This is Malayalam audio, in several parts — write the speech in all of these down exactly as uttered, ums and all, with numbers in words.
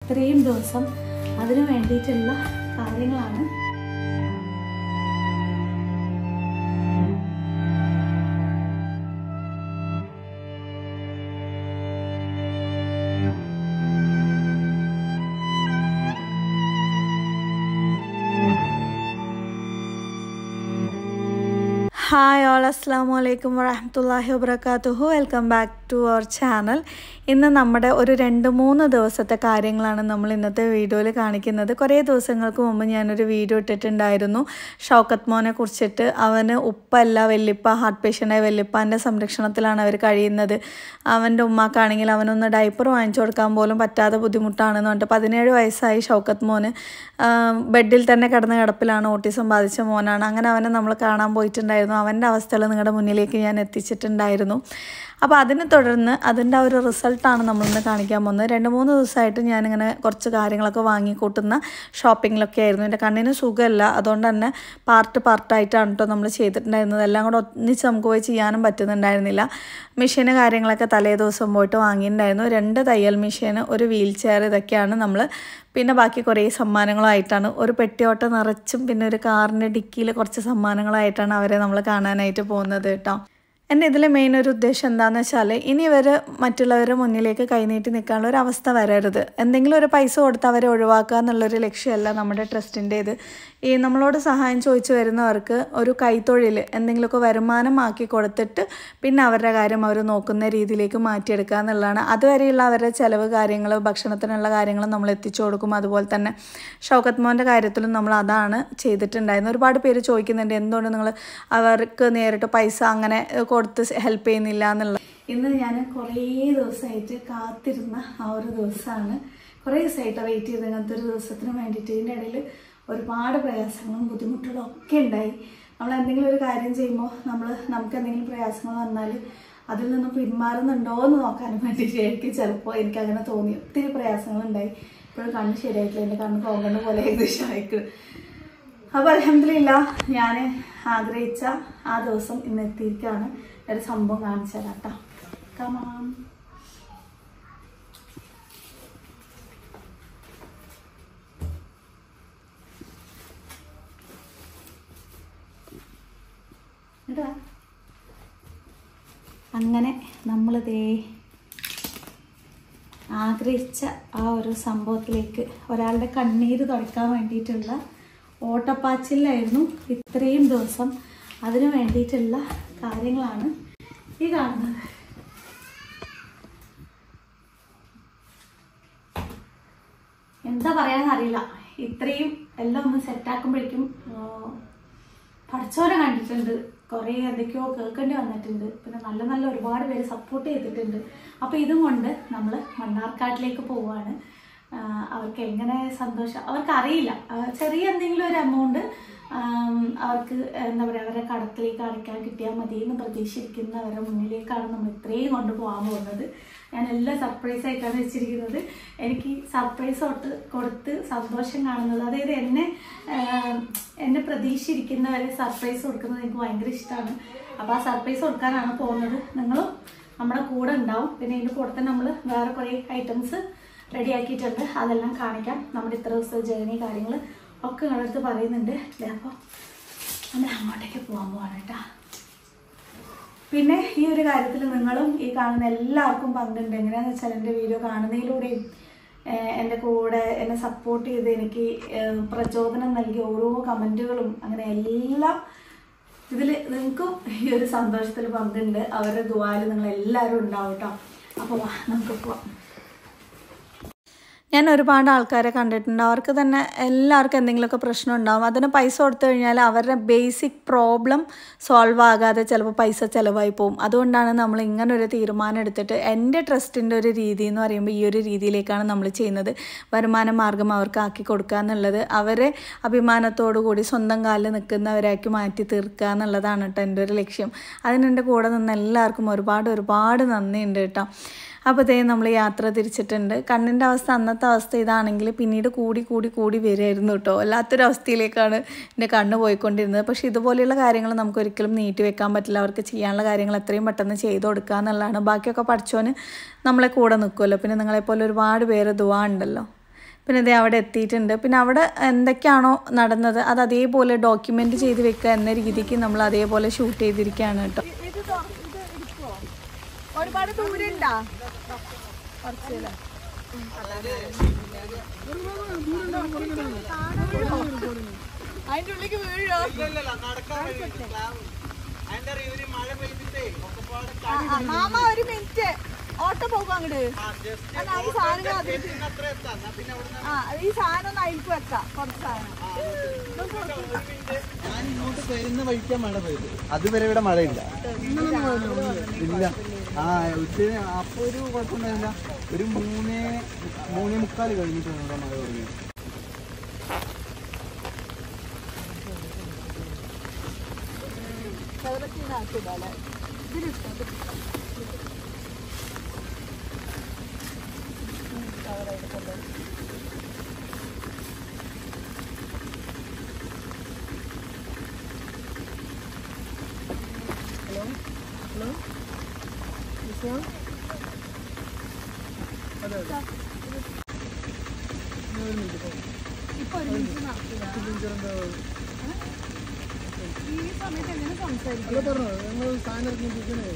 ഇത്രയും ദിവസം അതിനു വേണ്ടിയിട്ടുള്ള കാര്യങ്ങളാണ്. ഹായ് ഓൾ, അസ്സലാമു അലൈക്കും വറഹ്മത്തുള്ളാഹി വബറകാതുഹു. Welcome back to our channel. ഇന്ന് നമ്മുടെ ഒരു രണ്ട് മൂന്ന് ദിവസത്തെ കാര്യങ്ങളാണ് നമ്മൾ ഇന്നത്തെ വീഡിയോയിൽ കാണിക്കുന്നത്. കുറേ ദിവസങ്ങൾക്ക് മുമ്പ് ഞാനൊരു വീഡിയോ ഇട്ടിട്ടുണ്ടായിരുന്നു ഷൗക്കത്ത് മോനെ കുറിച്ചിട്ട്. അവന് ഉപ്പല്ല, വല്യപ്പ, ഹാർട്ട് പേഷ്യൻ്റായ വല്യപ്പാൻ്റെ സംരക്ഷണത്തിലാണ് അവർ കഴിയുന്നത്. അവൻ്റെ ഉമ്മാക്കാണെങ്കിൽ അവനൊന്ന് ഡൈപ്പർ വാങ്ങിച്ചു കൊടുക്കാൻ പോലും പറ്റാതെ ബുദ്ധിമുട്ടാണെന്ന് പറഞ്ഞിട്ട് പതിനേഴ് വയസ്സായി ഷൗക്കത്ത് മോന്. ബെഡിൽ തന്നെ കിടന്ന കിടപ്പിലാണ്, ഓട്ടിസം ബാധിച്ച മോനാണ്. അങ്ങനെ അവനെ നമ്മൾ കാണാൻ പോയിട്ടുണ്ടായിരുന്നു. അവൻ്റെ അവസ്ഥകൾ നിങ്ങളുടെ മുന്നിലേക്ക് ഞാൻ എത്തിച്ചിട്ടുണ്ടായിരുന്നു. അപ്പോൾ അതിനെ തുടർന്ന് അതിൻ്റെ ആ ഒരു റിസൾട്ടാണ് നമ്മളിന്ന് കാണിക്കാൻ പോകുന്നത്. രണ്ട് മൂന്ന് ദിവസമായിട്ട് ഞാനിങ്ങനെ കുറച്ച് കാര്യങ്ങളൊക്കെ വാങ്ങിക്കൂട്ടുന്ന ഷോപ്പിങ്ങിലൊക്കെ ആയിരുന്നു. എൻ്റെ കണ്ണിന് സുഖമല്ല, അതുകൊണ്ട് തന്നെ പാർട്ട് പാർട്ടായിട്ടാണ് കേട്ടോ നമ്മൾ ചെയ്തിട്ടുണ്ടായിരുന്നത്. എല്ലാം കൂടെ ഒന്നിച്ച് നമുക്ക് പോയി ചെയ്യാനും പറ്റുന്നുണ്ടായിരുന്നില്ല. മെഷീന് കാര്യങ്ങളൊക്കെ തലേ ദിവസം പോയിട്ട് വാങ്ങിയിട്ടുണ്ടായിരുന്നു. രണ്ട് തയ്യൽ മെഷീന്, ഒരു വീൽ ചെയർ, ഇതൊക്കെയാണ് നമ്മൾ. പിന്നെ ബാക്കി കുറേ സമ്മാനങ്ങളായിട്ടാണ്, ഒരു പെട്ടിയോട്ട നിറച്ചും പിന്നെ ഒരു കാറിൻ്റെ ഡിക്കിയിൽ കുറച്ച് സമ്മാനങ്ങളായിട്ടാണ് അവരെ നമ്മൾ കാണാനായിട്ട് പോകുന്നത് കേട്ടോ. എൻ്റെ ഇതിലെ മെയിൻ ഒരു ഉദ്ദേശം എന്താണെന്ന് വെച്ചാൽ, ഇനി ഇവർ മറ്റുള്ളവരുടെ മുന്നിലേക്ക് കൈനീട്ടി നിൽക്കാനുള്ള ഒരു അവസ്ഥ വരരുത്. എന്തെങ്കിലും ഒരു പൈസ കൊടുത്ത് അവരെ ഒഴിവാക്കുക എന്നുള്ളൊരു ലക്ഷ്യമല്ല നമ്മുടെ ട്രസ്റ്റിൻ്റേത്. ഈ നമ്മളോട് സഹായം ചോദിച്ചു വരുന്നവർക്ക് ഒരു കൈത്തൊഴിൽ എന്തെങ്കിലുമൊക്കെ വരുമാനമാക്കി കൊടുത്തിട്ട് പിന്നെ അവരുടെ കാര്യം അവർ നോക്കുന്ന രീതിയിലേക്ക് മാറ്റിയെടുക്കുക എന്നുള്ളതാണ്. അതുവരെയുള്ള അവരുടെ ചിലവ് കാര്യങ്ങൾ, ഭക്ഷണത്തിനുള്ള കാര്യങ്ങൾ നമ്മൾ എത്തിച്ചു കൊടുക്കും. അതുപോലെ തന്നെ ഷൗക്കത്ത് മോൻ്റെ കാര്യത്തിലും നമ്മൾ അതാണ് ചെയ്തിട്ടുണ്ടായിരുന്നത്. ഒരുപാട് പേര് ചോദിക്കുന്നുണ്ട് എന്തുകൊണ്ട് നിങ്ങൾ അവർക്ക് നേരിട്ട് പൈസ അങ്ങനെ കൊടുത്ത് ഹെൽപ്പ് ചെയ്യുന്നില്ല എന്നുള്ള. ഇന്ന് ഞാൻ കുറേ ദിവസമായിട്ട് കാത്തിരുന്ന ആ ഒരു ദിവസമാണ്. കുറേ ദിവസമായിട്ട് വെയിറ്റ് ചെയ്ത് ഇങ്ങനത്തെ ഒരു ദിവസത്തിന് വേണ്ടിയിട്ട്. ഇതിൻ്റെ ഇടയിൽ ഒരുപാട് പ്രയാസങ്ങളും ബുദ്ധിമുട്ടുകളും ഒക്കെ ഉണ്ടായി. നമ്മൾ എന്തെങ്കിലും ഒരു കാര്യം ചെയ്യുമ്പോൾ നമ്മൾ നമുക്ക് എന്തെങ്കിലും പ്രയാസങ്ങൾ വന്നാൽ അതിൽ നിന്ന് പിന്മാറുന്നുണ്ടോ എന്ന് നോക്കാനും വേണ്ടിയിട്ട് എനിക്ക് ചിലപ്പോൾ എനിക്കങ്ങനെ തോന്നി. ഒത്തിരി പ്രയാസങ്ങളുണ്ടായി. ഇപ്പോഴും കണ്ണ് ശരിയായിട്ടില്ല, എൻ്റെ കണ്ണ് പോകേണ്ട പോലെ ഏകദേശം ആയിക്കും. അപ്പോൾ അൽഹംദുലില്ലാ ഞാൻ ആഗ്രഹിച്ച ആ ദിവസം ഇന്ന് എത്തിയിരിക്കുകയാണ്. ഒരു സംഭവം കാണിച്ചു തരാം കേട്ടോ. കമാം. അങ്ങനെ നമ്മളിതേ ആഗ്രഹിച്ച ആ ഒരു സംഭവത്തിലേക്ക്, ഒരാളുടെ കണ്ണീര് തുടയ്ക്കാൻ വേണ്ടിയിട്ടുള്ള ഓട്ടപ്പാച്ചിലായിരുന്നു ഇത്രയും ദിവസം. അതിനു വേണ്ടിയിട്ടുള്ള കാര്യങ്ങളാണ് ഈ കാണുന്നത്. എന്താ പറയാന്നറിയില്ല. ഇത്രയും എല്ലാം ഒന്ന് സെറ്റാക്കുമ്പോഴേക്കും പഠിച്ചോനെ കണ്ടിട്ടുണ്ട്, കുറേ എന്തൊക്കെയോ കേൾക്കേണ്ടി വന്നിട്ടുണ്ട്. പിന്നെ നല്ല നല്ല ഒരുപാട് പേര് സപ്പോർട്ട് ചെയ്തിട്ടുണ്ട്. അപ്പോൾ ഇതും കൊണ്ട് നമ്മൾ മണ്ണാർക്കാട്ടിലേക്ക് പോവുകയാണ്. അവർക്ക് എങ്ങനെ സന്തോഷം അവർക്കറിയില്ല. ചെറിയ എന്തെങ്കിലും ഒരു എമൗണ്ട് അവർക്ക് എന്താ പറയുക, അവരുടെ കടത്തിലേക്ക് അടയ്ക്കാൻ കിട്ടിയാൽ മതി എന്ന് പ്രതീക്ഷിക്കുന്നവരുടെ മുന്നിലേക്കാണ് നമ്മൾ ഇത്രയും കൊണ്ട് പോകാൻ പോകുന്നത്. ഞാൻ എല്ലാം സർപ്രൈസ് ആയിട്ടാണ് വെച്ചിരിക്കുന്നത്. എനിക്ക് സർപ്രൈസ് തൊട്ട് കൊടുത്ത് സന്തോഷം കാണുന്നത്, അതായത് എന്നെ എന്നെ പ്രതീക്ഷിച്ചിരിക്കുന്നവരെ സർപ്രൈസ് കൊടുക്കുന്നത് എനിക്ക് ഭയങ്കര ഇഷ്ടമാണ്. അപ്പോൾ ആ സർപ്രൈസ് കൊടുക്കാനാണ് പോകുന്നത്. നിങ്ങളും നമ്മുടെ കൂടെ ഉണ്ടാവും. പിന്നെ ഇതിൻ്റെ കൂടെ തന്നെ നമ്മൾ വേറെ കുറേ ഐറ്റംസ് റെഡിയാക്കിയിട്ടുണ്ട്. അതെല്ലാം കാണിക്കാം. നമ്മുടെ ഇത്ര ദിവസത്തെ ജേർണി കാര്യങ്ങൾ ഒക്കെ നിങ്ങളടുത്ത് പറയുന്നുണ്ട്. അപ്പോൾ നമ്മൾ അങ്ങോട്ടേക്ക് പോകാൻ പോവാണ് കേട്ടോ. പിന്നെ ഈ ഒരു കാര്യത്തിൽ നിങ്ങളും ഈ കാണുന്ന എല്ലാവർക്കും പങ്കുണ്ട്. എങ്ങനെയാണെന്ന് വെച്ചാൽ എൻ്റെ വീഡിയോ കാണുന്നതിലൂടെയും എൻ്റെ കൂടെ എന്നെ സപ്പോർട്ട് ചെയ്ത് എനിക്ക് പ്രചോദനം നൽകിയ ഓരോ കമൻറ്റുകളും അങ്ങനെ എല്ലാം ഇതിൽ നിങ്ങൾക്കും ഈ ഒരു സന്തോഷത്തിൽ പങ്കുണ്ട്. അവരുടെ ദുആയിൽ നിങ്ങളെല്ലാവരും ഉണ്ടാവും കേട്ടോ. അപ്പോൾ വാ നമുക്ക് പോവാം. ഞാൻ ഒരുപാട് ആൾക്കാരെ കണ്ടിട്ടുണ്ട്. അവർക്ക് തന്നെ എല്ലാവർക്കും എന്തെങ്കിലുമൊക്കെ പ്രശ്നം ഉണ്ടാകും. അതിന് പൈസ കൊടുത്തു കഴിഞ്ഞാൽ അവരുടെ ബേസിക് പ്രോബ്ലം സോൾവ് ആകാതെ ചിലപ്പോൾ പൈസ ചിലവായി പോകും. അതുകൊണ്ടാണ് നമ്മൾ ഇങ്ങനൊരു തീരുമാനം എടുത്തിട്ട്, എൻ്റെ ട്രസ്റ്റിൻ്റെ ഒരു രീതി എന്ന് പറയുമ്പോൾ ഈ ഒരു രീതിയിലേക്കാണ് നമ്മൾ ചെയ്യുന്നത്. വരുമാന മാർഗം അവർക്ക് ആക്കി കൊടുക്കുക എന്നുള്ളത്, അവരെ അഭിമാനത്തോടു കൂടി സ്വന്തം കാലിൽ നിൽക്കുന്നവരാക്കി മാറ്റി തീർക്കുക എന്നുള്ളതാണ് കേട്ടോ എൻ്റെ ഒരു ലക്ഷ്യം. അതിനെൻ്റെ കൂടെ നിന്ന് എല്ലാവർക്കും ഒരുപാട് ഒരുപാട് നന്ദിയുണ്ട് കേട്ടോ. അപ്പോൾ ഇതേ നമ്മൾ യാത്ര തിരിച്ചിട്ടുണ്ട്. കണ്ണിൻ്റെ അവസ്ഥ അന്നത്തെ അവസ്ഥ ഇതാണെങ്കിൽ പിന്നീട് കൂടി കൂടി കൂടി വരുമായിരുന്നു കേട്ടോ. വല്ലാത്തൊരവസ്ഥയിലേക്കാണ് എൻ്റെ കണ്ണ് പോയിക്കൊണ്ടിരുന്നത്. പക്ഷേ ഇതുപോലെയുള്ള കാര്യങ്ങൾ നമുക്ക് ഒരിക്കലും നീട്ടി വെക്കാൻ പറ്റില്ല. അവർക്ക് ചെയ്യാനുള്ള കാര്യങ്ങൾ എത്രയും പെട്ടെന്ന് ചെയ്ത് കൊടുക്കുക എന്നുള്ളതാണ്. ബാക്കിയൊക്കെ പഠിച്ചോന് നമ്മളെ കൂടെ നിൽക്കുമല്ലോ. പിന്നെ നിങ്ങളെപ്പോലെ ഒരുപാട് പേര് ദുആ ഉണ്ടല്ലോ. പിന്നെ ഇതേ അവിടെ എത്തിയിട്ടുണ്ട്. പിന്നെ അവിടെ എന്തൊക്കെയാണോ നടന്നത് അത് അതേപോലെ ഡോക്യുമെൻ്റ് ചെയ്ത് വെക്കുക എന്ന രീതിക്ക് നമ്മൾ അതേപോലെ ഷൂട്ട് ചെയ്തിരിക്കുകയാണ് കേട്ടോ. ഒരുപാട് ദൂരമുണ്ടോ? അതിന്റെ ഉള്ളിലേക്ക് വീഴോ? മാമ ഒരു മിനിറ്റ് ഓട്ടോ പോകും അങ്ങോട്ട്. ഈ സാധനം ആ ഈ സാധനം ഒന്ന് അയൽക്ക് വെക്കാം. കുറച്ച് സാധനം വരുന്ന വഴിക്കാൻ മഴ പെയ്തു. അതുവരെ ഇവിടെ മഴയില്ല. ഇല്ല. ആ ഉച്ച അപ്പൊ ഒരു കുഴപ്പമുണ്ടായില്ല. ഒരു മൂന്നേ മൂന്നേ മുക്കാൽ കഴിഞ്ഞിട്ടാണ് ഇവിടെ മഴ തുടങ്ങിയത്. ഹലോ ഹലോ ഇപ്പൊ ഒരു മിനിറ്റ് ഈ സമയത്ത് എങ്ങനെ സംസാരിക്കും? പറഞ്ഞോ ഞങ്ങൾ സാധനം ഇറങ്ങിയിരിക്കണേ.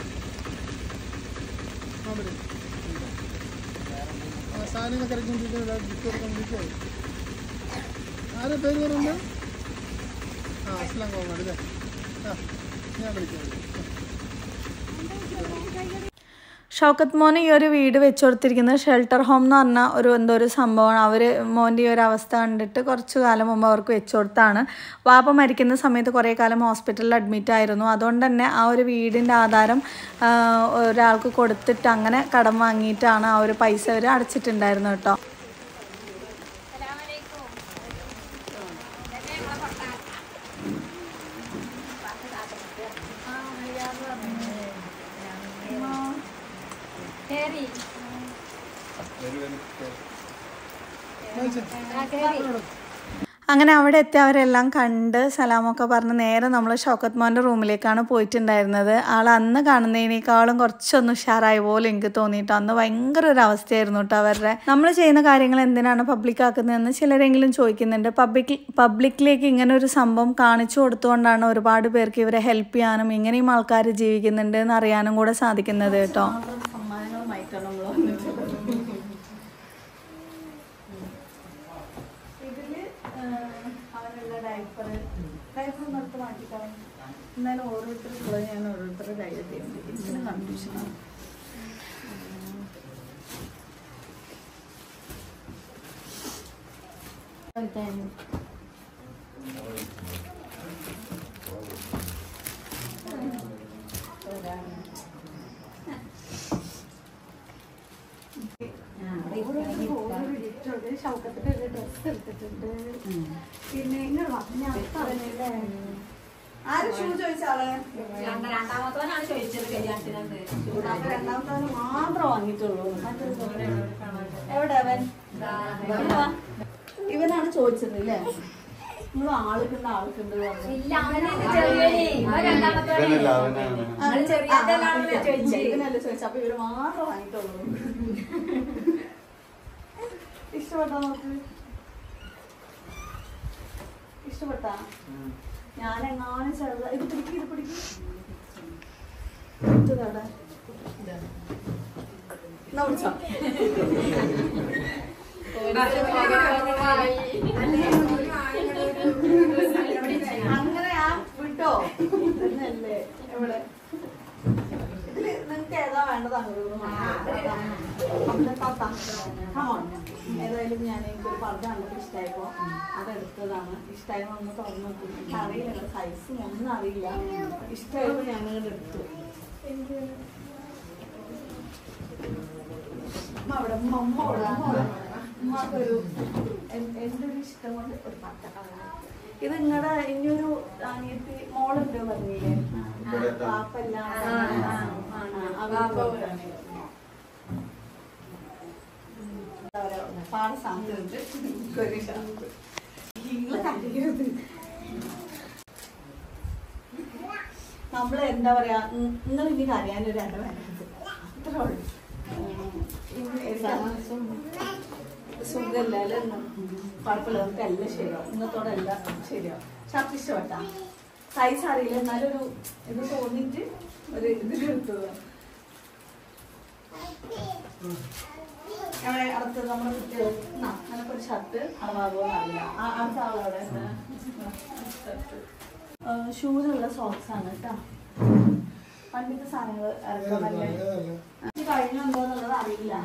സാധനങ്ങളൊക്കെ ഇറങ്ങിയിരിക്കുന്നത് ബുക്ക് എടുക്കാൻ ആരെ പേര് പറഞ്ഞു? ആ അസ്ലാം കോമഡ് അല്ലേ? ആ ഞാൻ വിളിക്കാം. ഷൗക്കത്ത് മോന് ഈ ഒരു വീട് വെച്ച് കൊടുത്തിരിക്കുന്നത് ഷെൽട്ടർ ഹോം എന്ന് പറഞ്ഞ ഒരു എന്തോ ഒരു സംഭവമാണ്. അവർ മോൻ്റെ ഈ ഒരു അവസ്ഥ കണ്ടിട്ട് കുറച്ച് കാലം മുമ്പ് അവർക്ക് വെച്ച് കൊടുത്താണ്. വാപ്പ മരിക്കുന്ന സമയത്ത് കുറേ കാലം ഹോസ്പിറ്റലിൽ അഡ്മിറ്റ് ആയിരുന്നു. അതുകൊണ്ട് തന്നെ ആ ഒരു വീടിൻ്റെ ആധാരം ഒരാൾക്ക് കൊടുത്തിട്ട് അങ്ങനെ കടം വാങ്ങിയിട്ടാണ് ആ ഒരു പൈസ അവർ അടച്ചിട്ടുണ്ടായിരുന്നു കേട്ടോ. അങ്ങനെ അവിടെ എത്തി അവരെല്ലാം കണ്ട് സലാമൊക്കെ പറഞ്ഞ് നേരെ നമ്മൾ ഷൗക്കത്ത് മോൻ്റെ റൂമിലേക്കാണ് പോയിട്ടുണ്ടായിരുന്നത്. ആൾ അന്ന് കാണുന്നതിനേക്കാളും കുറച്ചൊന്ന് ഉഷാറായ പോലെ എനിക്ക് തോന്നിയിട്ട് അന്ന് ഭയങ്കര ഒരു അവസ്ഥയായിരുന്നു കേട്ടോ അവരുടെ. നമ്മൾ ചെയ്യുന്ന കാര്യങ്ങൾ എന്തിനാണ് പബ്ലിക് ആക്കുന്നതെന്ന് ചിലരെങ്കിലും ചോദിക്കുന്നുണ്ട്. പബ്ലിക് പബ്ലിക്കിലേക്ക് ഇങ്ങനെ ഒരു സംഭവം കാണിച്ചു കൊടുത്തുകൊണ്ടാണ് ഒരുപാട് പേർക്ക് ഇവരെ ഹെൽപ്പ് ചെയ്യാനും ഇങ്ങനെയും ആൾക്കാർ ജീവിക്കുന്നുണ്ട് എന്ന് അറിയാനും കൂടെ സാധിക്കുന്നത് കേട്ടോ. എന്നാലും ഓരോരുത്തർക്കുള്ളത് ഞാൻ ഓരോരുത്തരുടെ കയ്യിൽ ചെയ്യുന്നത് ഇതിന് കൺഫ്യൂഷനാണ്. ഷൗക്കത്തിന്റെ ഒരു ഡ്രസ് എടുത്തിട്ടുണ്ട്. പിന്നെ ഇങ്ങനെ പറഞ്ഞല്ലേ ആരും ഷൂ ചോദിച്ചാളെ രണ്ടാമത്തവനാണ് ചോദിച്ചത്. രണ്ടാമത്തവന് മാത്രം വാങ്ങിയിട്ടുള്ളൂ. എവിടെ അവൻ? ഇവനാണ് ചോദിച്ചത് അല്ലേ? നിങ്ങൾ ആൾക്കുണ്ട് ആൾക്കുണ്ട് ഇവനല്ലേ ചോദിച്ചു. അപ്പൊ ഇവര് മാത്രം വാങ്ങിയിട്ടുള്ളൂ. ഇഷ്ടപ്പെട്ടോ? നോക്ക് ഇഷ്ടപ്പെട്ടാ? ഞാനെങ്ങാനും ചെറുത ഇത് പിടിക്കും ഇത് പിടിക്കും അങ്ങനെ ആ വിട്ടോ എന്നല്ലേ എവിടെ ഇതില് നിങ്ങക്ക് ഏതാ വേണ്ടത്? ഏതായാലും ഞാൻ എനിക്കൊരു പർദ്ദ കണ്ടിട്ട് ഇഷ്ടമായപ്പോ അതെടുത്തതാണ്. ഇഷ്ടമായപ്പോ ഒന്ന് തുറന്നു നോക്കി. എനിക്ക് അറിയില്ല സൈസും ഒന്നും അറിയില്ല. ഇഷ്ടമായപ്പോ ഞാനത് എടുത്തു. അവിടെ അമ്മ ഉമ്മക്കൊരു എൻ്റെ ഒരു ഇഷ്ടം കൊണ്ട് ഒരു പർദ്ദ. ഇത് നിങ്ങളുടെ ഇനിയൊരു അനിയത്തി മോളുണ്ട് പറഞ്ഞില്ലേ? പാപ്പല്ല പാട സാധനമുണ്ട്. നമ്മള് എന്താ പറയാ നിങ്ങൾ ഇനി അറിയാനൊരു രണ്ട് വേണ്ടത് അത്രേ ഉള്ളൂ. സുഖമല്ല അല്ലേ കുഴപ്പമില്ല, നമുക്ക് എല്ലാം ശരിയാവും. ഇന്നത്തോടെ എല്ലാം ശരിയാവും. ഷർട്ട് ഇഷ്ടപ്പെട്ടാ? സൈസ് അറിയില്ല, എന്നാലും ഒരു ഇത് തോന്നിയിട്ട് ഒരു ഇതിലെടുത്തത്. അവിടെ അടുത്ത് നമ്മുടെ കുട്ടികൾ അങ്ങനൊക്കെ ഒരു ഷർട്ട് അളവാകുമെന്ന് അറിയില്ല. അടുത്ത ആളവിടെ ഷൂലുള്ള സോക്സ് ആണ് കേട്ടോ. പണ്ടത്തെ സാധനങ്ങൾ ഇറക്കാനല്ലേ കഴിഞ്ഞുണ്ടോ എന്നുള്ളത് അറിയില്ല.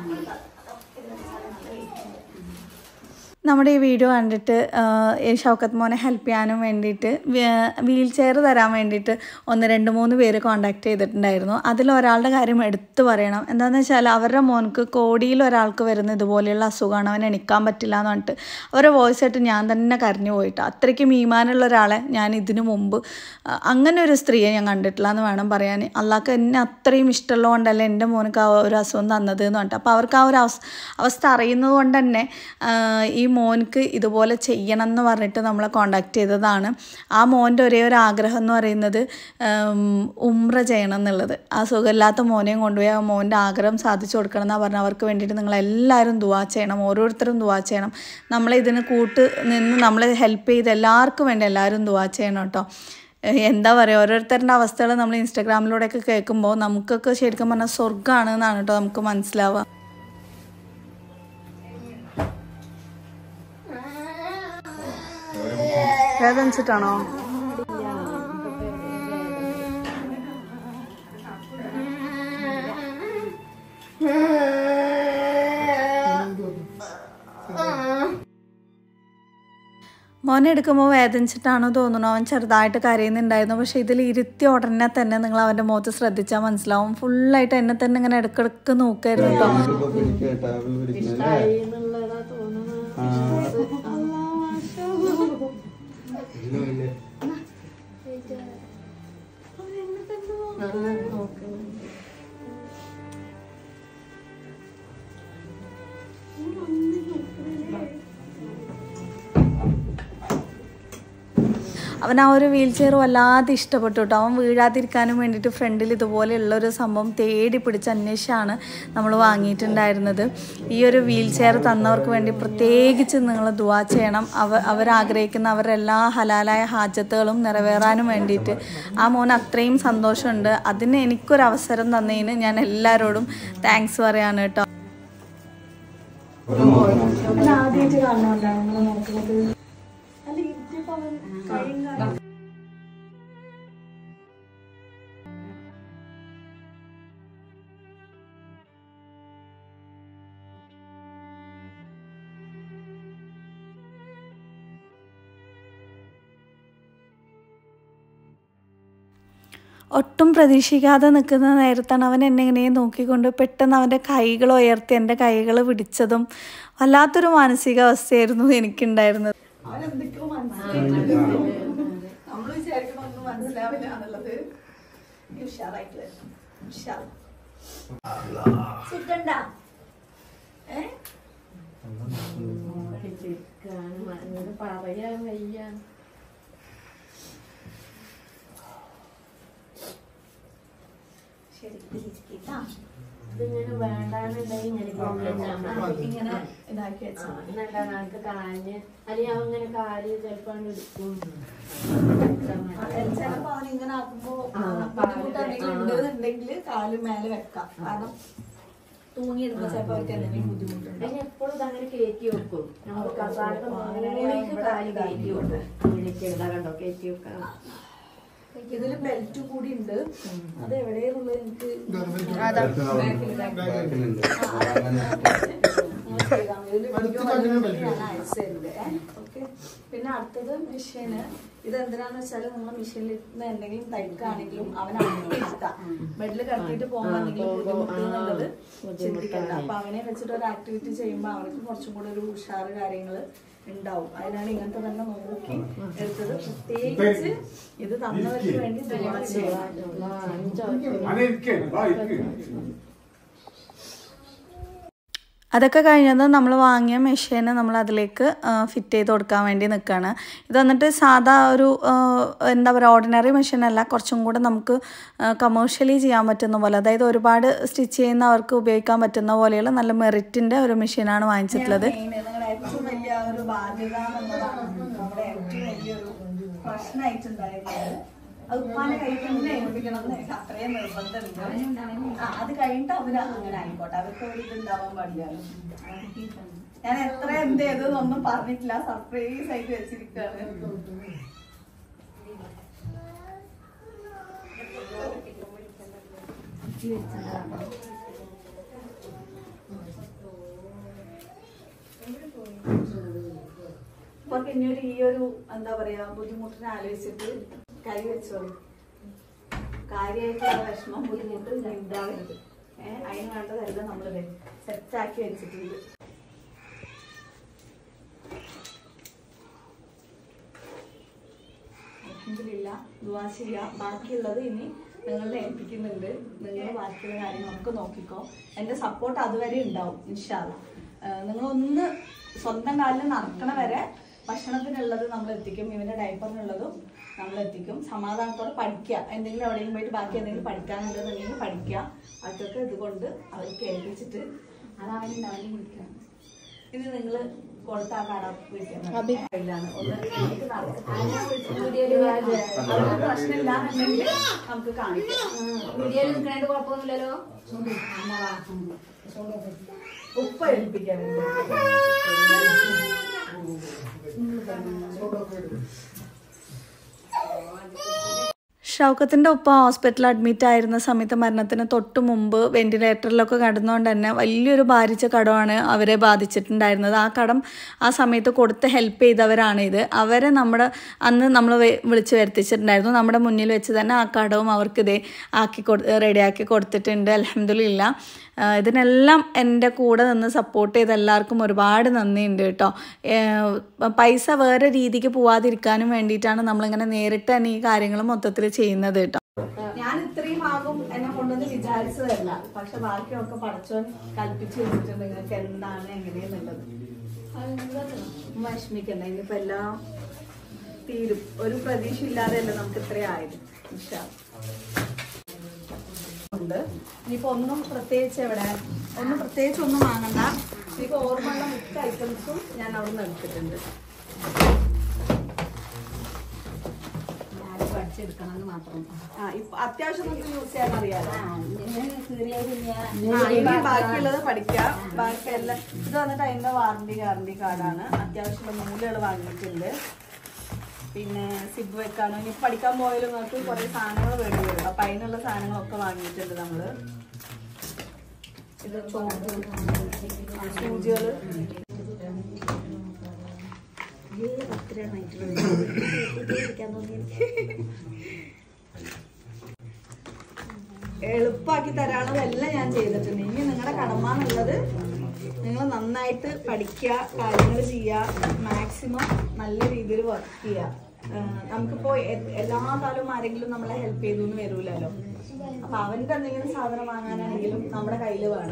നമ്മുടെ ഈ വീഡിയോ കണ്ടിട്ട് ഷൗക്കത്ത് മോനെ ഹെൽപ്പ് ചെയ്യാനും വേണ്ടിയിട്ട് വീൽ ചെയർ തരാൻ വേണ്ടിയിട്ട് ഒന്ന് രണ്ട് മൂന്ന് പേര് കോൺടാക്ട് ചെയ്തിട്ടുണ്ടായിരുന്നു. അതിലൊരാളുടെ കാര്യം എടുത്തു പറയണം. എന്താണെന്ന് വെച്ചാൽ അവരുടെ മോൻക്ക് കോടിയിൽ ഒരാൾക്ക് വരുന്ന ഇതുപോലെയുള്ള അസുഖമാണ്, അവൻ എണിക്കാൻ പറ്റില്ല എന്ന് പറഞ്ഞിട്ട് അവരുടെ വോയിസ് ആയിട്ട് ഞാൻ തന്നെ കരഞ്ഞു പോയിട്ട്. അത്രയ്ക്ക് മീമാനുള്ള ഒരാളെ ഞാൻ ഇതിനു മുമ്പ് അങ്ങനെ ഒരു സ്ത്രീയെ ഞാൻ കണ്ടിട്ടില്ല എന്ന് വേണം പറയാൻ. അള്ളാഹ്ക്ക് എന്നെ അത്രയും ഇഷ്ടമുള്ളതുകൊണ്ടല്ലേ എൻ്റെ മോനക്ക് ആ ഒരു അസുഖം തന്നത് എന്ന് പറഞ്ഞിട്ട്. അപ്പോൾ അവർക്ക് ആ ഒരു അവസ്ഥ അറിയുന്നത് കൊണ്ട് തന്നെ ഈ മോൻക്ക് ഇതുപോലെ ചെയ്യണം എന്ന് പറഞ്ഞിട്ട് നമ്മളെ കോണ്ടാക്ട് ചെയ്തതാണ്. ആ മോൻ്റെ ഒരേ ഒരു ആഗ്രഹം എന്ന് പറയുന്നത് ഉംറ ചെയ്യണം എന്നുള്ളത്. ആ സുഖമില്ലാത്ത മോനെയും കൊണ്ടുപോയി ആ മോൻ്റെ ആഗ്രഹം സാധിച്ചു കൊടുക്കണം എന്നാണ് പറഞ്ഞത്. അവർക്ക് വേണ്ടിയിട്ട് നിങ്ങളെല്ലാവരും ദുആ ചെയ്യണം, ഓരോരുത്തരും ദുആ ചെയ്യണം. നമ്മളിതിന് കൂട്ട് നിന്ന് നമ്മളെ ഹെൽപ്പ് ചെയ്ത് എല്ലാവർക്കും വേണ്ടി എല്ലാവരും ദുആ ചെയ്യണം കേട്ടോ. എന്താ പറയുക, ഓരോരുത്തരുടെ അവസ്ഥകൾ നമ്മൾ ഇൻസ്റ്റാഗ്രാമിലൂടെയൊക്കെ കേൾക്കുമ്പോൾ നമുക്കൊക്കെ ശരിക്കും പറഞ്ഞാൽ സ്വർഗ്ഗമാണ് എന്നാണ് കേട്ടോ നമുക്ക് മനസ്സിലാവുക. വേദനിച്ചിട്ടാണോ? മോനെ എടുക്കുമ്പോൾ വേദനിച്ചിട്ടാണോ തോന്നുന്നു. അവൻ ചെറുതായിട്ട് കരയുന്നുണ്ടായിരുന്നു. പക്ഷെ ഇതിൽ ഇരുത്തി ഉടനെ തന്നെ നിങ്ങൾ അവൻ്റെ മുഖത്ത് ശ്രദ്ധിച്ചാൽ മനസ്സിലാവും. ഫുള്ളായിട്ട് എന്നെ തന്നെ ഇങ്ങനെ ഇടക്കിടക്ക് നോക്കായിരുന്നു കേട്ടോ. അവൻ ആ ഒരു വീൽ ചെയർ വല്ലാതെ ഇഷ്ടപ്പെട്ടു കേട്ടോ. അവൻ വീഴാതിരിക്കാനും വേണ്ടിയിട്ട് ഫ്രണ്ടിൽ ഇതുപോലെയുള്ളൊരു സംഭവം തേടി പിടിച്ച് അന്വേഷിച്ചാണ് നമ്മൾ വാങ്ങിയിട്ടുണ്ടായിരുന്നത്. ഈ ഒരു വീൽ ചെയർ തന്നവർക്ക് വേണ്ടി പ്രത്യേകിച്ച് നിങ്ങൾ ദുആ ചെയ്യണം. അവ അവരാഗ്രഹിക്കുന്ന അവരുടെ എല്ലാ ഹലാലായ ഹാജത്തുകളും നിറവേറാനും വേണ്ടിയിട്ട്. ആ മോൻ അത്രയും സന്തോഷമുണ്ട്. അതിന് എനിക്കൊരവസരം തന്നതിന് ഞാൻ എല്ലാവരോടും താങ്ക്സ് പറയാണ് കേട്ടോ. ആദ്യമായിട്ട് കാണുന്നുണ്ടോ നിങ്ങൾ നോക്കുന്നത്? ഒട്ടും പ്രതീക്ഷിക്കാതെ നിൽക്കുന്ന നേരത്താണ് അവൻ എന്നെ ഇങ്ങനെ നോക്കിക്കൊണ്ട് പെട്ടെന്ന് അവൻ്റെ കൈകൾ ഉയർത്തി എൻ്റെ കൈകൾ പിടിച്ചതും വല്ലാത്തൊരു മാനസികാവസ്ഥയായിരുന്നു എനിക്കുണ്ടായിരുന്നത്. അവനെന്തൊക്കെയോ മനസ്സിലായിട്ടുണ്ട്. നമ്മൾ വിചാരിക്കണം ഒന്നും മനസ്സിലാവില്ല എന്നുള്ളത്. ഉഷാറായിട്ട് വരും. ഉഷാർ സുഖണ്ട ഏ പറയാൻ വയ്യ. ശരി ഇതിങ്ങനെ വേണ്ടാന്നുണ്ടെങ്കിൽ ഇങ്ങനെ ഇതാക്കി വെച്ചാൽ കാഞ്ഞ് അല്ലെങ്കിൽ അവങ്ങനെ കാല് ചിലപ്പോ എടുക്കും. ചിലപ്പോ അവൻ ഇങ്ങനെ ആക്കുമ്പോ ബുദ്ധിമുട്ട് എന്തെങ്കിലും ഉണ്ടെന്നുണ്ടെങ്കിൽ കാല് മേലെ വെക്കാം. കാരണം തൂങ്ങിയിടുമ്പോ ചിലപ്പോ അവർക്ക് എന്തെങ്കിലും ബുദ്ധിമുട്ടുണ്ട്. അതിന് എപ്പോഴും ഇതങ്ങനെ കയറ്റി വെക്കും. നമ്മൾ കസാരക്ക് കാല് കയറ്റി വെക്കും. കണ്ടോ കയറ്റി വെക്കാം. ഇതില് ബെൽറ്റ് കൂടി ഉണ്ട്. അത് എവിടെയുള്ളത് എനിക്ക് ഓക്കെ. പിന്നെ അടുത്തത് മെഷീന്. ഇതെന്തിനാന്ന് വെച്ചാല് നിങ്ങൾ മെഷീനിൽ എന്തെങ്കിലും തയ്ക്കുകയാണെങ്കിലും അവൻ ഇരുത്താം. ബെഡിൽ കിടത്തിയിട്ട് പോകാൻ എന്തെങ്കിലും ബുദ്ധിമുട്ട് എന്നുള്ളത് ചിന്തിക്കണ്ട. അപ്പൊ അവനെ വെച്ചിട്ട് ഒരു ആക്ടിവിറ്റി ചെയ്യുമ്പോൾ അവർക്ക് കുറച്ചും കൂടെ ഒരു ഉഷാറ് കാര്യങ്ങള് ഉണ്ടാവും. അതിനാണ് ഇങ്ങനത്തെ തന്നെ നോക്കി എടുത്തത്. പ്രത്യേകിച്ച് ഇത് തന്നവർക്ക് വേണ്ടി അതൊക്കെ കഴിഞ്ഞത് നമ്മൾ വാങ്ങിയ മെഷീന് നമ്മൾ അതിലേക്ക് ഫിറ്റ് ചെയ്ത് കൊടുക്കാൻ വേണ്ടി നിൽക്കുകയാണ്. ഇത് വന്നിട്ട് സാധാ ഒരു എന്താ പറയുക ഓർഡിനറി മെഷീനല്ല, കുറച്ചും കൂടെ നമുക്ക് കമേഴ്ഷ്യലി ചെയ്യാൻ പറ്റുന്ന പോലെ, അതായത് ഒരുപാട് സ്റ്റിച്ച് ചെയ്യുന്നവർക്ക് ഉപയോഗിക്കാൻ പറ്റുന്ന പോലെയുള്ള നല്ല മെറിറ്റിൻ്റെ ഒരു മെഷീനാണ് വാങ്ങിച്ചിട്ടുള്ളത്. ഏറ്റവും വലിയ ഒരു ബാധ്യത എന്നുള്ളതാണ് നമ്മുടെ ഏറ്റവും വലിയൊരു പ്രശ്നമായിട്ടുണ്ടായിരുന്നത്. അത് ഉപ്പാനെ കഴിക്കുന്ന ഏൽപ്പിക്കണം എന്ന് അത്രയും നിർബന്ധമില്ല. ആ അത് കഴിഞ്ഞിട്ട് അവര് അങ്ങനെ ആയിക്കോട്ടെ, അവർക്ക് ഒരു ഇതുണ്ടാവാൻ പാടില്ല. ഞാൻ എത്ര എന്ത് ചെയ്തതൊന്നും പറഞ്ഞിട്ടില്ല, സർപ്രൈസ് ആയിട്ട് വെച്ചിരിക്കുകയാണ്. അപ്പൊ പിന്നീട് ഈ ഒരു എന്താ പറയാ ബുദ്ധിമുട്ടിനെ ആലോചിച്ചിട്ട് കൈ വെച്ചോളൂ. കാര്യമായിട്ടുള്ള വിഷമം ബുദ്ധിമുട്ട് ഉണ്ടാവരുത്. ഏഹ് അതിന് വേണ്ടതെല്ലാം നമ്മളിത് സെറ്റാക്കി വെച്ചിട്ടുണ്ട്. അൽഹംദുലില്ലാ, ദുആ ചെയ്യുക. ബാക്കിയുള്ളത് ഇനി നിങ്ങളെ ഏൽപ്പിക്കുന്നുണ്ട്. നിങ്ങൾ ബാക്കിയുള്ള കാര്യങ്ങളൊക്കെ നോക്കിക്കോ. എൻ്റെ സപ്പോർട്ട് അതുവരെ ഉണ്ടാവും ഇൻഷാ അല്ലാഹ്. നിങ്ങളൊന്ന് സ്വന്തം കാലിൽ നടക്കണ വരെ ഭക്ഷണത്തിനുള്ളത് നമ്മൾ എത്തിക്കും, ഇവന്റെ ഡയപ്പറിനുള്ളതും നമ്മൾ എത്തിക്കും. സമാധാനത്തോടെ പഠിക്കുക. എന്തെങ്കിലും എവിടെയെങ്കിലും പോയിട്ട് ബാക്കി എന്തെങ്കിലും പഠിക്കാനുണ്ടെന്നുണ്ടെങ്കിൽ പഠിക്കുക. അതൊക്കെ ഇതുകൊണ്ട് അവർക്ക് ഏൽപ്പിച്ചിട്ട് അതവനും അവനും വിളിക്കണം. ഇത് നിങ്ങൾ കൊടുത്ത ആ കട വിളിക്കാണ്. പ്രശ്നമില്ലാന്നുണ്ടെങ്കിൽ നമുക്ക് കാണിക്കാം. കുഴപ്പമൊന്നുമില്ലല്ലോ. ഉപ്പ ഏൽപ്പിക്കാൻ ഷൗക്കത്തിൻ്റെ ഉപ്പ ഹോസ്പിറ്റലിൽ അഡ്മിറ്റ് ആയിരുന്ന സമയത്ത് മരണത്തിന് തൊട്ട് മുമ്പ് വെന്റിലേറ്ററിലൊക്കെ കിടന്നുകൊണ്ട് തന്നെ വലിയൊരു ഭാരിച്ച കടമാണ് അവരെ ബാധിച്ചിട്ടുണ്ടായിരുന്നത്. ആ കടം ആ സമയത്ത് കൊടുത്ത് ഹെൽപ്പ് ചെയ്തവരാണ് ഇത്. അവരെ നമ്മുടെ അന്ന് നമ്മൾ വിളിച്ച് വരുത്തിച്ചിട്ടുണ്ടായിരുന്നു. നമ്മുടെ മുന്നിൽ വെച്ച് തന്നെ ആ കടവും അവർക്കിതേ ആക്കി കൊടു റെഡിയാക്കി കൊടുത്തിട്ടുണ്ട്. അൽഹംദുലില്ലാ. ഇതിനെല്ലാം എൻ്റെ കൂടെ നിന്ന് സപ്പോർട്ട് ചെയ്ത എല്ലാവർക്കും ഒരുപാട് നന്ദിയുണ്ട് കേട്ടോ. പൈസ വേറെ രീതിക്ക് പോവാതിരിക്കാനും വേണ്ടിയിട്ടാണ് നമ്മളിങ്ങനെ നേരിട്ട് തന്നെ ഈ കാര്യങ്ങൾ മൊത്തത്തിൽ ചെയ്യുന്നത് കേട്ടോ. ഞാൻ ഇത്രയും ആകും എന്നെ കൊണ്ടൊന്ന് വിചാരിച്ചതല്ല, പക്ഷെ ബാക്കിയൊക്കെ പഠിച്ചോൻ കൽപ്പിച്ചു വെച്ചിട്ടുണ്ട് നിങ്ങൾക്ക് എന്താണ് എങ്ങനെയെന്നുള്ളത്. വിഷമിക്കണ്ട, ഇനിയിപ്പോ എല്ലാം തീരും. ഒരു പ്രതീക്ഷ ഇല്ലാതെയല്ല നമുക്ക് ഇത്രയും ആയത്. ഇൻഷാ ഉണ്ട്. ഇനിയിപ്പോ ഒന്നും പ്രത്യേകിച്ച് എവിടെ ഒന്നും പ്രത്യേകിച്ച് ഒന്നും വാങ്ങണ്ട. ഇനിയിപ്പോ ഓർമ്മയുള്ള മിക്ക ഐറ്റംസും ഞാൻ അവിടെ നിന്ന് എടുത്തിട്ടുണ്ട്. പഠിച്ചെടുക്കണമെന്ന് മാത്രം. ആ ഇപ്പൊ അത്യാവശ്യം നമുക്ക് യൂസ് ചെയ്യാൻ അറിയാലോ. ഇനി ബാക്കിയുള്ളത് പഠിക്കാം. ബാക്കിയെല്ലാം ഇത് വന്നിട്ട് അതിന്റെ വാറണ്ടി ഗ്യാരണ്ടി കാർഡാണ്. അത്യാവശ്യമുള്ള നൂലുകൾ വാങ്ങിയിട്ടുണ്ട്. പിന്നെ സിബ് വെക്കാനോ ഇനി പഠിക്കാൻ പോയാലും നമുക്ക് കുറെ സാധനങ്ങൾ വേണ്ടി വരും. അപ്പൊ അതിനുള്ള സാധനങ്ങളൊക്കെ വാങ്ങിയിട്ടുണ്ട് നമ്മള്. ഇത് സൂചികള് എളുപ്പമാക്കി തരാനുള്ളതെല്ലാം ഞാൻ ചെയ്തിട്ടുണ്ട്. ഇനി നിങ്ങളുടെ കടമ എന്നുള്ളത് നിങ്ങൾ നന്നായിട്ട് പഠിക്കുക, കാര്യങ്ങൾ ചെയ്യുക, മാക്സിമം നല്ല രീതിയിൽ വർക്ക് ചെയ്യുക. നമുക്കിപ്പോ എല്ലാ കാലവും ആരെങ്കിലും നമ്മളെ ഹെൽപ്പ് ചെയ്തു എന്ന് വരൂലല്ലോ. അപ്പൊ അവന്റെ എന്തെങ്കിലും സാധനം വാങ്ങാനാണെങ്കിലും നമ്മുടെ കയ്യിൽ വേണം.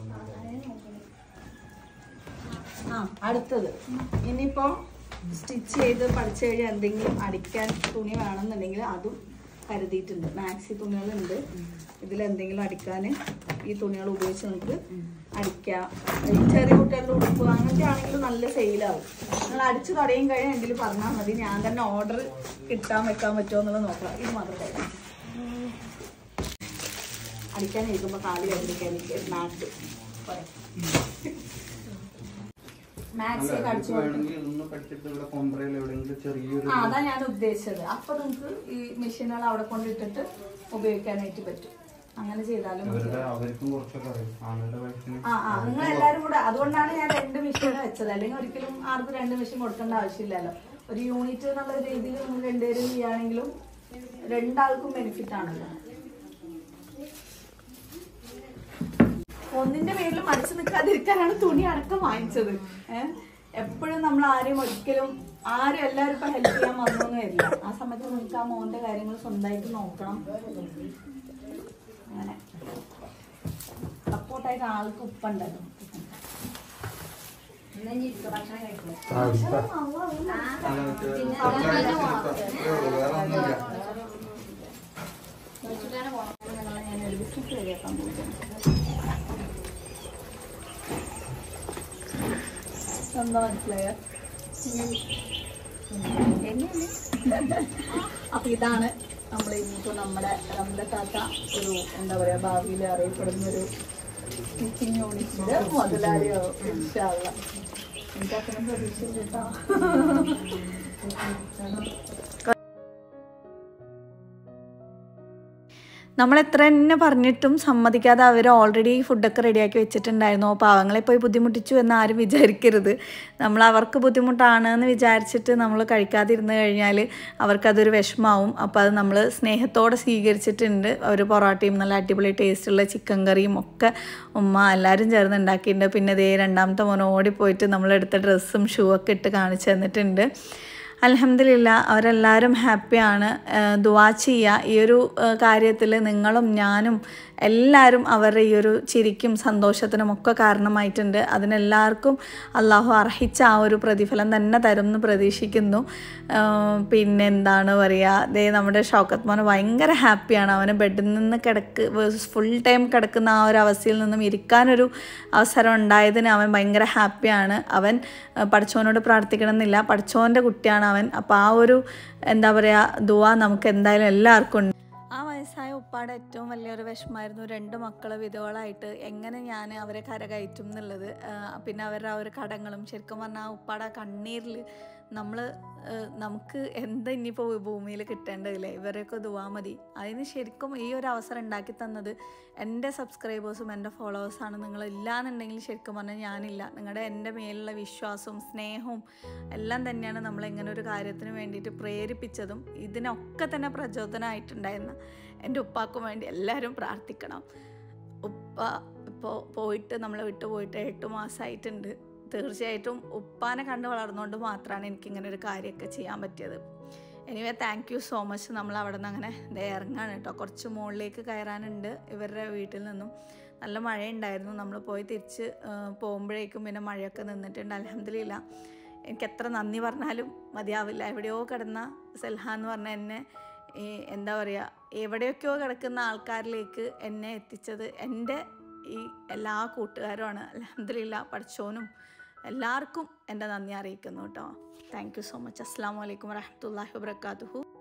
ആ അടുത്തത് ഇനിയിപ്പോ സ്റ്റിച്ച് ചെയ്ത് പഠിച്ചു കഴിഞ്ഞാൽ എന്തെങ്കിലും അടിക്കാൻ തുണി വേണമെന്നുണ്ടെങ്കിൽ അതും കരുതിയിട്ടുണ്ട്. മാക്സി തുണികളുണ്ട്. ഇതിലെന്തെങ്കിലും അടിക്കാൻ ഈ തുണികൾ ഉപയോഗിച്ച് നമുക്ക് അടിക്കാം. ചെറിയ കുട്ടികളുടെ ഉടുപ്പ് അങ്ങനത്തെ ആണെങ്കിലും നല്ല സെയിലാവും. നിങ്ങൾ അടിച്ചു തുടയും കഴിഞ്ഞാൽ എന്തെങ്കിലും പറഞ്ഞാൽ മതി. ഞാൻ തന്നെ ഓർഡർ കിട്ടാൻ വെക്കാൻ പറ്റുമോ എന്നുള്ളത് നോക്കാം. ഇത് മാത്രമേ അടിക്കാൻ ഇരിക്കുമ്പോൾ കാല് കണ്ടിരിക്കാൻ നാട്ട് കുറെ മാക്സി ഒക്കെ അടിച്ചു ആ അതാ ഞാൻ ഉദ്ദേശിച്ചത്. അപ്പൊ നമുക്ക് ഈ മെഷീനുകൾ അവിടെ കൊണ്ടിട്ടിട്ട് ഉപയോഗിക്കാനായിട്ട് പറ്റും. അങ്ങനെ ചെയ്താലും ആ ആ നിങ്ങൾ എല്ലാരും കൂടെ. അതുകൊണ്ടാണ് ഞാൻ രണ്ട് മെഷീൻ വെച്ചത്. അല്ലെങ്കിൽ ഒരിക്കലും ആർക്കും രണ്ട് മെഷീൻ കൊടുക്കേണ്ട ആവശ്യമില്ലല്ലോ. ഒരു യൂണിറ്റ് എന്നുള്ള രീതിയിൽ നിങ്ങൾ രണ്ടുപേരും ചെയ്യുകയാണെങ്കിലും രണ്ടാൾക്കും ബെനിഫിറ്റ് ആണല്ലോ. ഒന്നിന്റെ പേരിൽ മടിച്ചു നിൽക്കാതിരിക്കാനാണ് തുണി അടക്കം വാങ്ങിച്ചത്. ഏഹ് എപ്പോഴും നമ്മൾ ആരെയും ഒരിക്കലും ആരും എല്ലാവരും ഇപ്പൊ ഹെൽപ്പ് ചെയ്യാൻ വന്നൊന്നും വരില്ല. ആ സമയത്ത് നിങ്ങൾക്ക് ആ മോന്റെ കാര്യങ്ങൾ സ്വന്തമായിട്ട് നോക്കണം. അങ്ങനെ സപ്പോർട്ടായിട്ട് ആൾക്ക് ഉപ്പുണ്ടല്ലോ. എന്നാ ഇനി ഇരിക്ക, ഭക്ഷണം കഴിക്കും. ഞാൻ ഒരു ബിസ്ക്കറ്റ് റെഡിയാക്കാൻ പോകുന്നു. എന്താ മനസ്സിലായോ? അപ്പൊ ഇതാണ് നമ്മൾ ഇനിയിപ്പോ നമ്മുടെ നമ്മുടെ താത്ത ഒരു എന്താ പറയാ ഭാവിയിൽ അറിയപ്പെടുന്ന ഒരു സ്റ്റിച്ചിങ് യൂണിറ്റിന്റെ മുതലാളിയാവും. എനിക്ക് അത്രയും പ്രതീക്ഷ കേട്ടോ. നമ്മൾ എത്ര തന്നെ പറഞ്ഞിട്ടും സമ്മതിക്കാതെ അവർ ഓൾറെഡി ഫുഡൊക്കെ റെഡിയാക്കി വെച്ചിട്ടുണ്ടായിരുന്നു. പാവങ്ങളെ പോയി ബുദ്ധിമുട്ടിച്ചു എന്ന് ആരും വിചാരിക്കരുത്. നമ്മൾ അവർക്ക് ബുദ്ധിമുട്ടാണ് എന്ന് വിചാരിച്ചിട്ട് നമ്മൾ കഴിക്കാതിരുന്ന് കഴിഞ്ഞാൽ അവർക്കതൊരു വിഷമാവും. അപ്പോൾ അത് നമ്മൾ സ്നേഹത്തോടെ സ്വീകരിച്ചിട്ടുണ്ട്. ഒരു പൊറോട്ടയും നല്ല അടിപൊളി ടേസ്റ്റുള്ള ചിക്കൻ കറിയും ഒക്കെ ഉമ്മ എല്ലാവരും ചേർന്ന് ഉണ്ടാക്കിയിട്ടുണ്ട്. പിന്നെ ഇതേ രണ്ടാമത്തെ മോൻ ഓടിപ്പോയിട്ട് നമ്മളെടുത്ത ഡ്രസ്സും ഷൂ ഒക്കെ ഇട്ട് കാണിച്ചു തന്നിട്ടുണ്ട്. അൽഹംദുലില്ലാ അവരെല്ലാവരും ഹാപ്പിയാണ്. ദുആ ചെയ്യുക. ഈ ഒരു കാര്യത്തിൽ നിങ്ങളും ഞാനും എല്ലാവരും അവരുടെ ഈ ഒരു ചിരിക്കും സന്തോഷത്തിനും ഒക്കെ കാരണമായിട്ടുണ്ട്. അതിനെല്ലാവർക്കും അള്ളാഹു അർഹിച്ച ആ ഒരു പ്രതിഫലം തന്നെ തരും എന്ന് പ്രതീക്ഷിക്കുന്നു. പിന്നെ എന്താണ് പറയുക, ദേ നമ്മുടെ ഷൗക്കത്ത് മോൻ ഭയങ്കര ഹാപ്പിയാണ്. അവന് ബെഡിൽ നിന്ന് കിടക്ക് ഫുൾ ടൈം കിടക്കുന്ന ആ ഒരു അവസ്ഥയിൽ നിന്നും ഇരിക്കാനൊരു അവസരം ഉണ്ടായതിന് അവൻ ഭയങ്കര ഹാപ്പിയാണ്. അവൻ പഠിച്ചവനോട് പ്രാർത്ഥിക്കണമെന്നില്ല, പഠിച്ചവൻ്റെ കുട്ടിയാണ് അവൻ. അപ്പോൾ ആ ഒരു എന്താ പറയുക ദുആ നമുക്ക് എന്തായാലും എല്ലാവർക്കും ഉണ്ട്. ആ വയസ്സായ ഉപ്പാടെ ഏറ്റവും വലിയൊരു വിഷമമായിരുന്നു രണ്ട് മക്കളെ വിധവകളായിട്ട് എങ്ങനെ ഞാൻ അവരെ കരകയറ്റും എന്നുള്ളത്. പിന്നെ അവരുടെ ആ ഒരു കടങ്ങളും ശരിക്കും പറഞ്ഞാൽ ആ ഉപ്പാടെ കണ്ണീരിൽ നമ്മൾ നമുക്ക് എന്താ ഇനിയിപ്പോൾ ഭൂമിയിൽ കിട്ടേണ്ടതില്ലേ, ഇവരെയൊക്കെ ദുആ മതി. അതിന് ശരിക്കും ഈ ഒരു അവസരം ഉണ്ടാക്കി തന്നത് എൻ്റെ സബ്സ്ക്രൈബേഴ്സും എൻ്റെ ഫോളോവേഴ്സാണ്. നിങ്ങളില്ലാന്നുണ്ടെങ്കിൽ ശരിക്കും പറഞ്ഞാൽ ഞാനില്ല. നിങ്ങളുടെ എൻ്റെ മേലുള്ള വിശ്വാസവും സ്നേഹവും എല്ലാം തന്നെയാണ് നമ്മളിങ്ങനെ ഒരു കാര്യത്തിന് വേണ്ടിയിട്ട് പ്രേരിപ്പിച്ചതും ഇതിനൊക്കെ തന്നെ പ്രചോദനമായിട്ടുണ്ടായിരുന്ന എൻ്റെ ഉപ്പാക്കും വേണ്ടി എല്ലാവരും പ്രാർത്ഥിക്കണം. ഉപ്പ ഇപ്പോൾ പോയിട്ട് നമ്മളെ വിട്ടു പോയിട്ട് എട്ട് മാസമായിട്ടുണ്ട്. തീർച്ചയായിട്ടും ഉപ്പാനെ കണ്ട് വളർന്നുകൊണ്ട് മാത്രമാണ് എനിക്കിങ്ങനെ ഒരു കാര്യമൊക്കെ ചെയ്യാൻ പറ്റിയത്. Anyway thank you so much. നമ്മൾ അവിടെ നിന്ന് അങ്ങനെ ഇറങ്ങാണ് കേട്ടോ. കുറച്ച് മുകളിലേക്ക് കയറാനുണ്ട് ഇവരുടെ വീട്ടിൽ നിന്നും. നല്ല മഴയുണ്ടായിരുന്നു. നമ്മൾ പോയി തിരിച്ച് പോകുമ്പോഴേക്കും പിന്നെ മഴയൊക്കെ നിന്നിട്ടുണ്ട്. അൽഹംദുലില്ലാ എനിക്ക് എത്ര നന്ദി പറഞ്ഞാലും മതിയാവില്ല. എവിടെയോ കിടന്ന സെൽഹ എന്ന് പറഞ്ഞ എന്നെ ഈ എന്താ പറയുക എവിടെയൊക്കെയോ കിടക്കുന്ന ആൾക്കാരിലേക്ക് എന്നെ എത്തിച്ചത് എൻ്റെ ഈ എല്ലാ കൂട്ടുകാരുമാണ്. അൽഹംദുലില്ലാ പഠിച്ചോനും എല്ലാവർക്കും എൻ്റെ നന്ദി അറിയിക്കുന്നു കേട്ടോ. Thank you so much. അസ്സലാമു അലൈക്കും വറഹ്മത്തുള്ളാഹി വബറകാതുഹു.